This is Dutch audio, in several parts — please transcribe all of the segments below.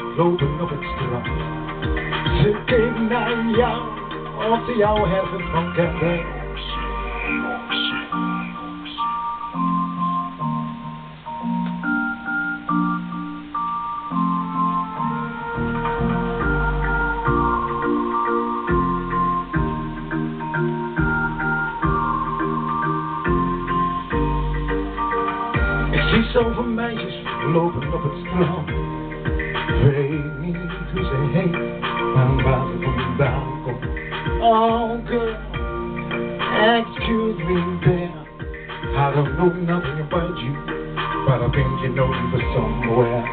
lopen op het strand. Ze keek naar jou, of ze jou ergens van kende. Ik zie zoveel meisjes lopen op het strand. Weet niet hoe ze heet, maar waar ze vandaan komt. Oh girl, excuse me there, I don't know nothing about you, but I think you know me from somewhere.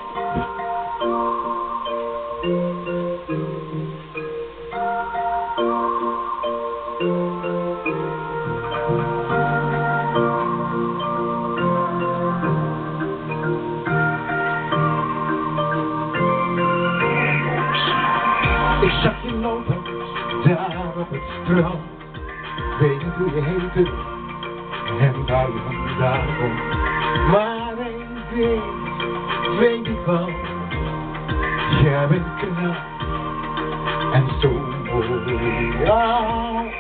Ik zag je lopen, daar op het strand. Weet niet hoe je heette en waar je vandaan komt. Maar één ding weet ik wel, jij bent knap en zo mooi. Ja.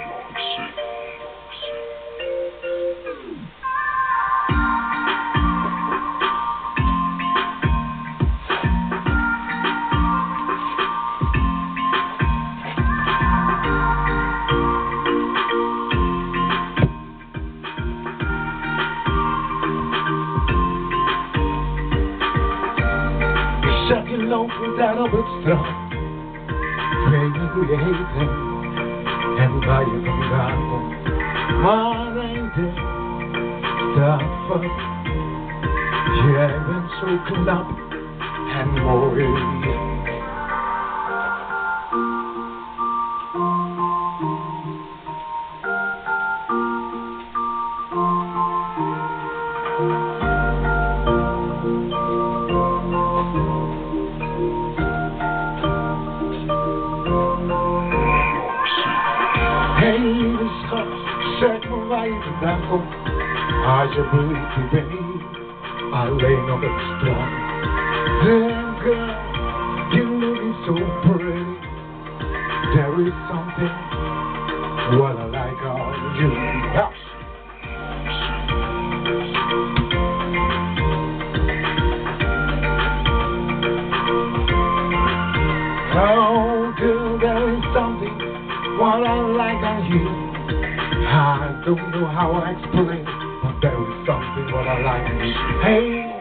Ik zag je lopen daar op het strand. Weet niet hoe je heet en waar je vandaan komt. Maar één ding staat vast, jij bent zo knap en mooi. Hey lieve schat, zeg me waar je vandaan komt. Alsjeblieft, ik ben niet alleen op het strand. Damn girl, you looking so pretty. There is something what I like on you. Yeah. Oh girl, there is something what I like on you. I don't know how I explain, but there is something what I like on you. Hey.